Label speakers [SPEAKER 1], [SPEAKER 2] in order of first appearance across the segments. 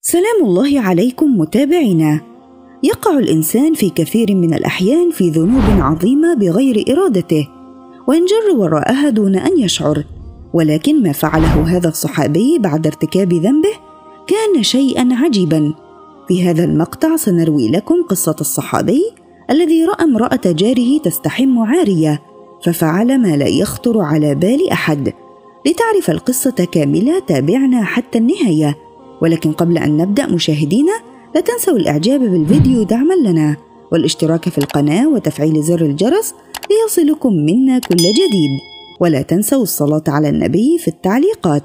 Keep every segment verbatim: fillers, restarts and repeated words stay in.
[SPEAKER 1] سلام الله عليكم متابعينا. يقع الإنسان في كثير من الأحيان في ذنوب عظيمة بغير إرادته وينجر وراءها دون أن يشعر، ولكن ما فعله هذا الصحابي بعد ارتكاب ذنبه كان شيئا عجيبا. في هذا المقطع سنروي لكم قصة الصحابي الذي رأى امرأة جاره تستحم عارية ففعل ما لا يخطر على بال أحد. لتعرف القصة كاملة تابعنا حتى النهاية، ولكن قبل أن نبدأ مشاهدينا لا تنسوا الإعجاب بالفيديو دعما لنا والاشتراك في القناة وتفعيل زر الجرس ليصلكم منا كل جديد، ولا تنسوا الصلاة على النبي في التعليقات.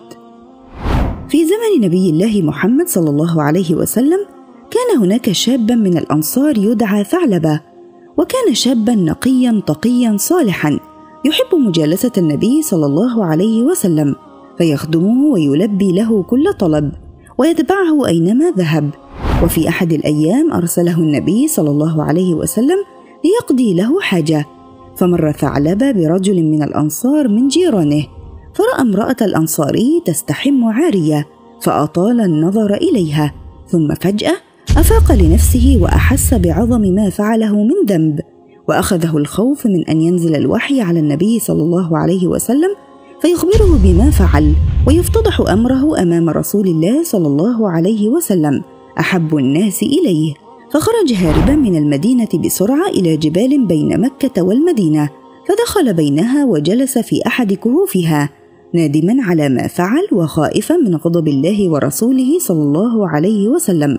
[SPEAKER 1] في زمن نبي الله محمد صلى الله عليه وسلم كان هناك شابا من الأنصار يدعى ثعلبة، وكان شابا نقيا تقيا صالحا يحب مجالسة النبي صلى الله عليه وسلم، فيخدمه ويلبي له كل طلب ويتبعه أينما ذهب. وفي أحد الأيام أرسله النبي صلى الله عليه وسلم ليقضي له حاجة، فمر ثعلبة برجل من الأنصار من جيرانه، فرأى امرأة الأنصاري تستحم عارية فأطال النظر إليها، ثم فجأة أفاق لنفسه وأحس بعظم ما فعله من ذنب، وأخذه الخوف من أن ينزل الوحي على النبي صلى الله عليه وسلم فيخبره بما فعل ويفتضح أمره أمام رسول الله صلى الله عليه وسلم أحب الناس إليه. فخرج هاربا من المدينة بسرعة إلى جبال بين مكة والمدينة، فدخل بينها وجلس في أحد كهوفها نادما على ما فعل وخائفا من غضب الله ورسوله صلى الله عليه وسلم.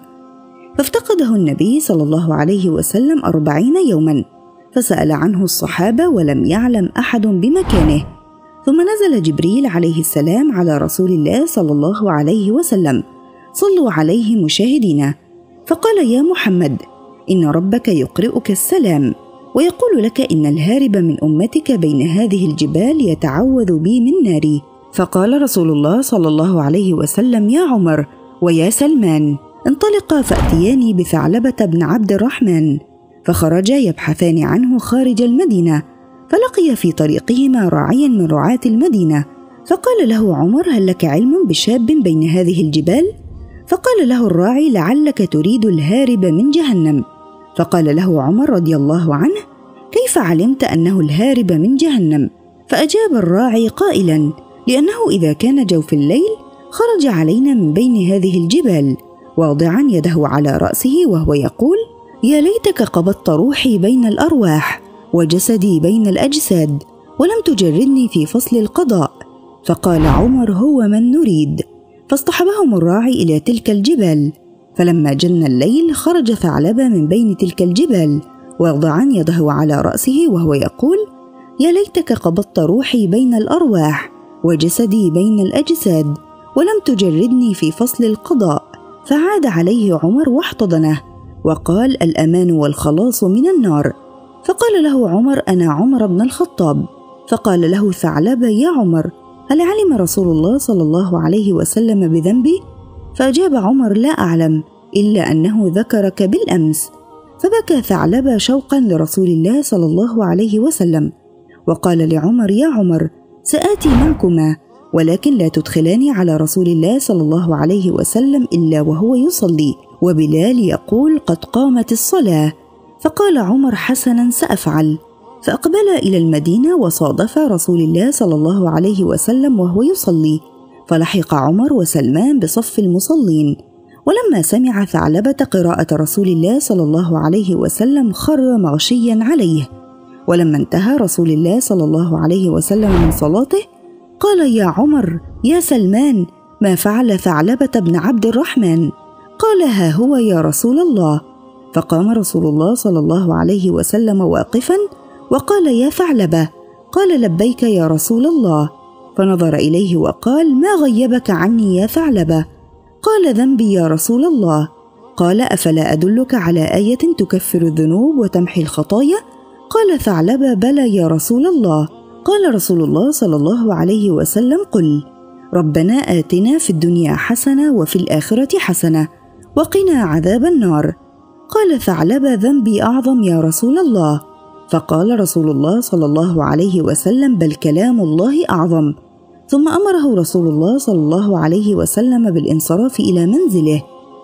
[SPEAKER 1] فافتقده النبي صلى الله عليه وسلم أربعين يوما، فسأل عنه الصحابة ولم يعلم أحد بمكانه. ثم نزل جبريل عليه السلام على رسول الله صلى الله عليه وسلم، صلوا عليه مشاهدينا، فقال: يا محمد، إن ربك يقرئك السلام ويقول لك إن الهارب من أمتك بين هذه الجبال يتعوذ بي من ناري. فقال رسول الله صلى الله عليه وسلم: يا عمر ويا سلمان، انطلقا فأتياني بثعلبة بن عبد الرحمن. فخرجا يبحثان عنه خارج المدينة، فلقي في طريقهما راعيا من رعاة المدينة، فقال له عمر: هل لك علم بشاب بين هذه الجبال؟ فقال له الراعي: لعلك تريد الهارب من جهنم. فقال له عمر رضي الله عنه: كيف علمت أنه الهارب من جهنم؟ فأجاب الراعي قائلا: لأنه إذا كان جوف الليل خرج علينا من بين هذه الجبال واضعا يده على رأسه وهو يقول: يا ليتك قبضت روحي بين الأرواح وجسدي بين الأجساد ولم تجردني في فصل القضاء. فقال عمر: هو من نريد. فاصطحبهم الراعي إلى تلك الجبال، فلما جن الليل خرج ثعلبة من بين تلك الجبال واضعا يده على رأسه وهو يقول: يا ليتك قبضت روحي بين الأرواح وجسدي بين الأجساد ولم تجردني في فصل القضاء. فعاد عليه عمر واحتضنه وقال: الأمان والخلاص من النار. فقال له عمر: أنا عمر بن الخطاب. فقال له ثعلبة: يا عمر، هل علم رسول الله صلى الله عليه وسلم بذنبي؟ فأجاب عمر: لا أعلم، إلا أنه ذكرك بالأمس. فبكى ثعلبة شوقا لرسول الله صلى الله عليه وسلم، وقال لعمر: يا عمر، سآتي معكما، ولكن لا تدخلاني على رسول الله صلى الله عليه وسلم إلا وهو يصلي وبلال يقول: قد قامت الصلاة. فقال عمر: حسنا، سأفعل. فأقبل إلى المدينة وصادف رسول الله صلى الله عليه وسلم وهو يصلي، فلحق عمر وسلمان بصف المصلين. ولما سمع ثعلبة قراءة رسول الله صلى الله عليه وسلم خر مغشيا عليه. ولما انتهى رسول الله صلى الله عليه وسلم من صلاته قال: يا عمر، يا سلمان، ما فعل ثعلبة بن عبد الرحمن؟ قال: ها هو يا رسول الله. فقام رسول الله صلى الله عليه وسلم واقفا وقال: يا ثعلبة. قال: لبيك يا رسول الله. فنظر إليه وقال: ما غيبك عني يا ثعلبة؟ قال: ذنبي يا رسول الله. قال: أفلا أدلك على آية تكفر الذنوب وتمحي الخطايا؟ قال ثعلبة: بلى يا رسول الله. قال رسول الله صلى الله عليه وسلم: قل: ربنا آتنا في الدنيا حسنة وفي الآخرة حسنة وقنا عذاب النار. قال ثعلبة: ذنبي أعظم يا رسول الله. فقال رسول الله صلى الله عليه وسلم: بل كلام الله أعظم. ثم أمره رسول الله صلى الله عليه وسلم بالانصراف إلى منزله،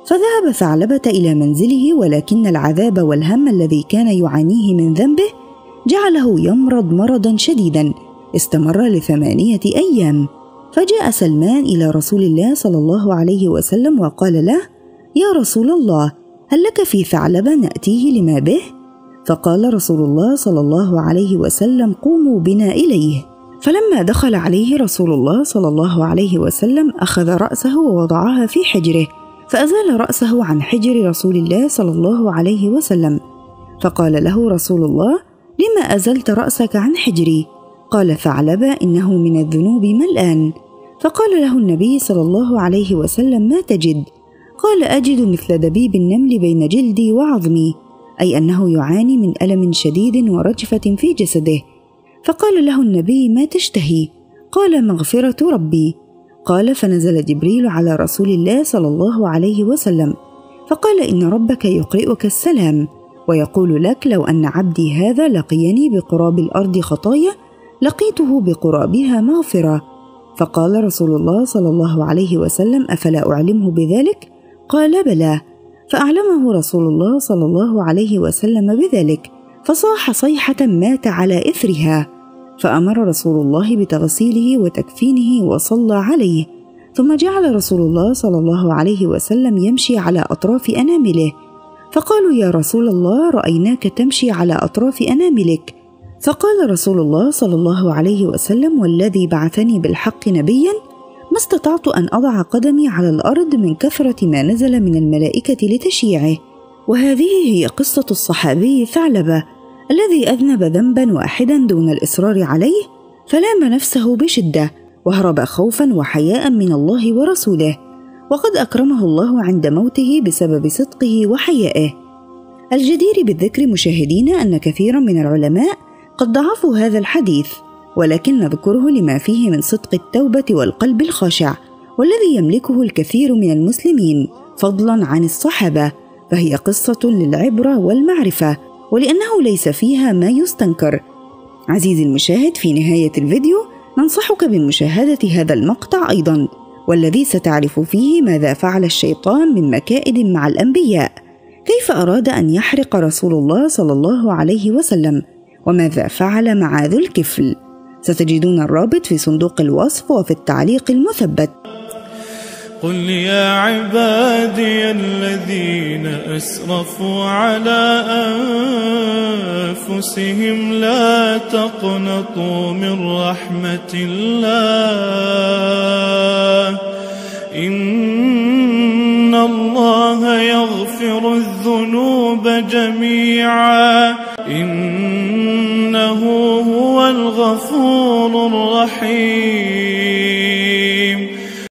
[SPEAKER 1] فذهب ثعلبة إلى منزله، ولكن العذاب والهم الذي كان يعانيه من ذنبه جعله يمرض مرضا شديدا استمر لثمانية أيام. فجاء سلمان إلى رسول الله صلى الله عليه وسلم وقال له: يا رسول الله، هل لك في ثعلبة نأتيه لما به؟ فقال رسول الله صلى الله عليه وسلم: قوموا بنا إليه. فلما دخل عليه رسول الله صلى الله عليه وسلم أخذ رأسه ووضعها في حجره، فأزال رأسه عن حجر رسول الله صلى الله عليه وسلم. فقال له رسول الله: لما أزلت رأسك عن حجري؟ قال ثعلبة: إنه من الذنوب ملآن. فقال له النبي صلى الله عليه وسلم: ما تجد؟ قال: أجد مثل دبيب النمل بين جلدي وعظمي، أي أنه يعاني من ألم شديد ورجفة في جسده. فقال له النبي: ما تشتهي؟ قال: مغفرة ربي. قال: فنزل جبريل على رسول الله صلى الله عليه وسلم فقال: إن ربك يقرئك السلام ويقول لك: لو أن عبدي هذا لقيني بقراب الأرض خطايا لقيته بقرابها مغفرة. فقال رسول الله صلى الله عليه وسلم: أفلا أعلمه بذلك؟ قال: بلى. فأعلمه رسول الله صلى الله عليه وسلم بذلك، فصاح صيحة مات على إثرها. فأمر رسول الله بتغسيله وتكفينه وصلى عليه، ثم جعل رسول الله صلى الله عليه وسلم يمشي على أطراف أنامله. فقالوا: يا رسول الله، رأيناك تمشي على أطراف أناملك. فقال رسول الله صلى الله عليه وسلم: والذي بعثني بالحق نبيا ما استطعت أن أضع قدمي على الأرض من كثرة ما نزل من الملائكة لتشييعه. وهذه هي قصة الصحابي ثعلبة الذي أذنب ذنبا واحدا دون الإصرار عليه، فلام نفسه بشدة وهرب خوفا وحياء من الله ورسوله، وقد أكرمه الله عند موته بسبب صدقه وحيائه. الجدير بالذكر مشاهدينا أن كثيرا من العلماء قد ضعفوا هذا الحديث، ولكن نذكره لما فيه من صدق التوبة والقلب الخاشع، والذي يملكه الكثير من المسلمين فضلا عن الصحابة، فهي قصة للعبرة والمعرفة، ولأنه ليس فيها ما يستنكر. عزيزي المشاهد، في نهاية الفيديو ننصحك بمشاهدة هذا المقطع أيضا، والذي ستعرف فيه ماذا فعل الشيطان من مكائد مع الأنبياء، كيف أراد أن يحرق رسول الله صلى الله عليه وسلم، وماذا فعل مع ذو الكفل. ستجدون الرابط في صندوق الوصف وفي التعليق المثبت.
[SPEAKER 2] قل يا عبادي الذين أسرفوا على أنفسهم لا تقنطوا من رحمة الله إن الله يغفر الذنوب جميعا إنه هو الغفور الرحيم.